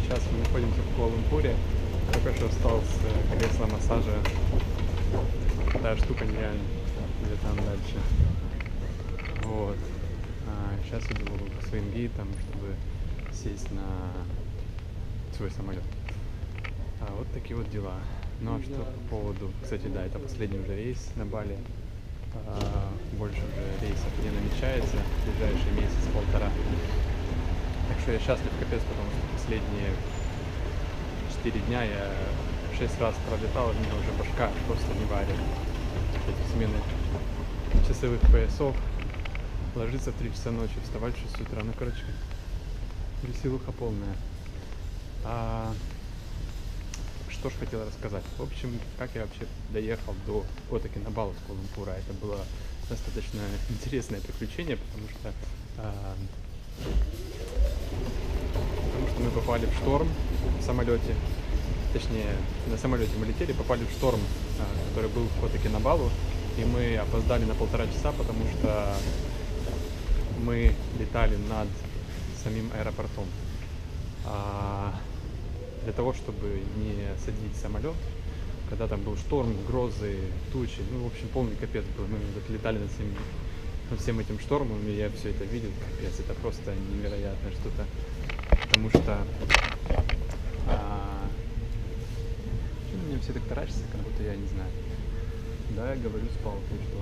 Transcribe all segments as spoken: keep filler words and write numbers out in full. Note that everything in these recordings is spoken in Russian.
Сейчас мы находимся в Куала-Лумпуре. Только что встал с э, кресла массажа. Та штука нереальная. Где там дальше. Вот. А, сейчас иду по своим гейтам, чтобы сесть на свой самолет. А, вот такие вот дела. Ну а что по поводу... Кстати, да, это последний уже рейс на Бали. А, больше уже рейсов не намечается в ближайший месяц-полтора. Так что я счастлив капец, потому что последние четыре дня я шесть раз пролетал, и у меня уже башка просто не варит. Эти смены часовых поясов, ложиться в три часа ночи, вставать в шесть утра. Ну, короче, веселуха полная. А, что ж хотел рассказать. В общем, как я вообще доехал до Кота Кинабалу с Куала-Лумпура. Это было достаточно интересное приключение, потому что а, потому что мы попали в шторм в самолете. Точнее, на самолете мы летели, попали в шторм, а, который был в Кота Кинабалу. И мы опоздали на полтора часа, потому что мы летали над самим аэропортом. А, для того, чтобы не садить самолет, когда там был шторм, грозы, тучи, ну, в общем, полный капец был. Мы вот летали над всем, над всем этим штормом, и я все это видел, капец, это просто невероятное что-то. Потому что а, что на меня все так таращатся, как будто я не знаю. Да, я говорю, спал, ты что?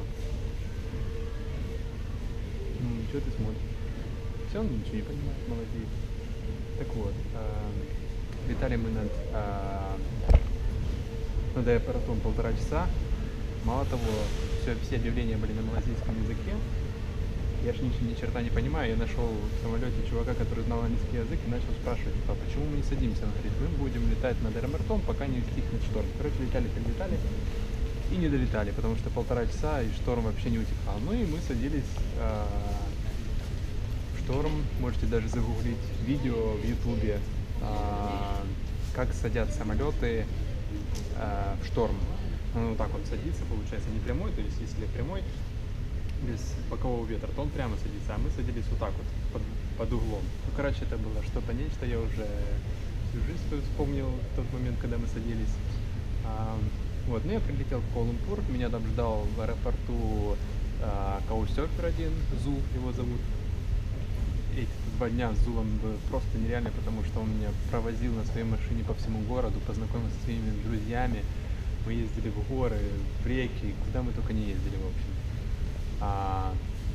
Ну, что ты смотришь? Все, он ничего не понимает, молодец. Так вот, э, летали мы над, э, над аэропортом полтора часа. Мало того, все, все объявления были на малазийском языке. Я ж ни, ни черта не понимаю. Я нашел в самолете чувака, который знал английский язык, и начал спрашивать, а почему мы не садимся? Он говорит, мы будем летать над аэропортом, пока не стихнет шторм. Короче, летали, как летали. И не долетали, потому что полтора часа и шторм вообще не утихал. Ну и мы садились э, в шторм. Можете даже загуглить видео в ютубе, э, как садят самолеты э, в шторм. Он вот так вот садится, получается, не прямой, то есть если прямой, без бокового ветра, то он прямо садится, а мы садились вот так вот, под, под углом. Ну, короче, это было что-то нечто, я уже всю жизнь свою вспомнил в тот момент, когда мы садились. А, Вот, ну я прилетел в Куала-Лумпур, меня там ждал в аэропорту э, каучсерфер один, Зул его зовут. Эти два дня с Зулом было просто нереально, потому что он меня провозил на своей машине по всему городу, познакомился со своими друзьями. Мы ездили в горы, в реки, куда мы только не ездили, в общем. А,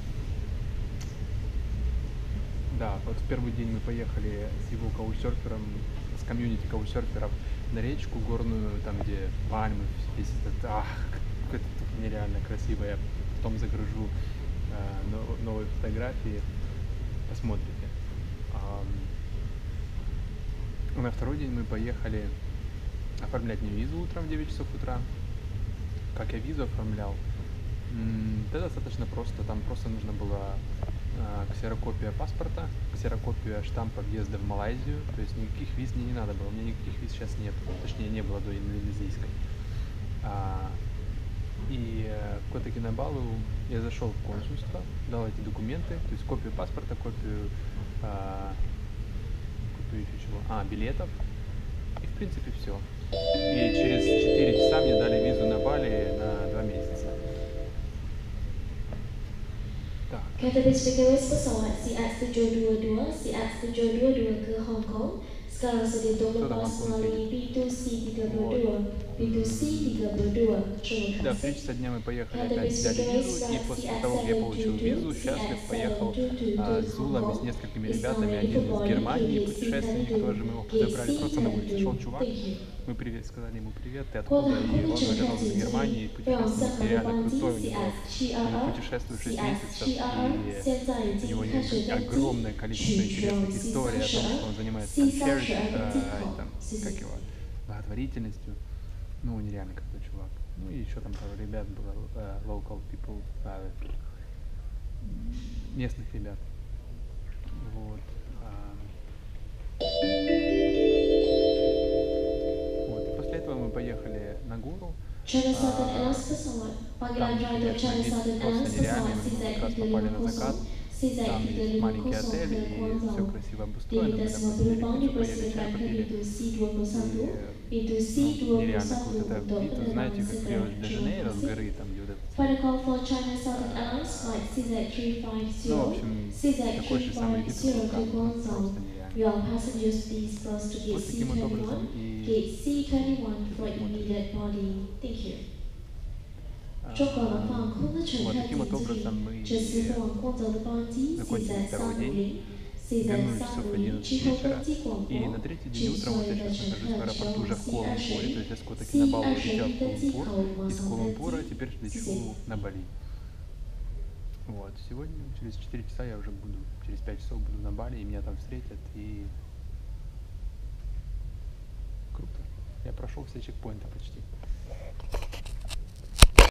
да, вот в первый день мы поехали с его каучсерфером, с комьюнити каучсерферов на речку горную, там где пальмы, весь этот, ах, какое-то нереально красиво. Я потом загружу э, новые фотографии, посмотрите. А, на второй день мы поехали оформлять мне визу утром в девять часов утра. Как я визу оформлял? Это достаточно просто, там просто нужно было э, ксерокопия паспорта, ксерокопия штампа въезда в Малайзию, то есть никаких виз мне не надо было, у меня никаких виз сейчас нет, точнее не было до индонезийской. А, и э, в Кота Кинабалу я зашел в консульство, дал эти документы, то есть копию паспорта, копию, э, копию еще чего, а, билетов, и в принципе все. И через четыре часа мне дали визу на Бали на два месяца. Kata spesialis pesawat C X tujuh dua dua, C X tujuh dua dua ke Hong Kong. Sekarang sedia untuk lepas melalui pintu C tiga puluh dua, pintu C tiga puluh dua. Terima Да, в три kasih. часа дня мы поехали, опять взяли визу, и после того, как я получил визу, счастлив поехал а, с Зулом и с несколькими ребятами, один из Германии, путешественник тоже, мы его подобрали, просто на улице шел чувак, мы привет, сказали ему привет, ты откуда, и он оказался из Германии, путешественник нереально крутой, у него, он путешествует шесть месяцев, и у него есть огромное количество интересных историй о том, что он занимается там, charity, а, там, как его, благотворительностью. Ну, нереально какой чувак. Ну, и еще там пару ребят было, uh, local people, uh, местных ребят. Вот. Uh, вот. И после этого мы поехали на гору. Channel Uh, Southern Airlines pesawat. Panggilan там, driver конечно, Channel вид Southern просто Airlines нереальный. pesawat Мы C Z как раз попали на закат. Там есть маленький отель, и все красиво обустроено. Мы там посидели, хочу поели, чай попили. И, ну, нереально круто. Это вид, знаете, как в Рио-де-Жанейро, с горы, там, где вот этот... Protocol for China Southern Airlines flight C Z three five Ну, в zero, общем, C Z такой three же самый five вид zero вулкана, to ну, Guangzhou. просто нереально. Will all passengers please cross to gate Вот C таким вот twenty-one, образом и gate C twenty-one for смотрим. immediate boarding. Thank you. А, 中国的航空的乘 Вот 客 таким вот 请注 образом 意， мы 这次通往广州的班机 закончили C Z второй 三五 день, 零、C Z вернулись 三 часов 五零 одиннадцать 之后 вечера, 登机广 и 播， на третий день 请 утром 所 вот 有 я 的 сейчас 乘 нахожусь 客 в 乘 аэропорту 往 уже в C 二 Куала-Лумпуре, 十 то есть я с Котаки C на Балу 二十 улетел 一 в 登机 Куала-Лумпур, 口马 из 上登 Куала-Лумпура 机。 теперь 谢谢。 лечу на Бали. Вот, сегодня через четыре часа я уже буду, через пять часов буду на Бали, и меня там встретят, и круто. Я прошел все чекпоинты почти.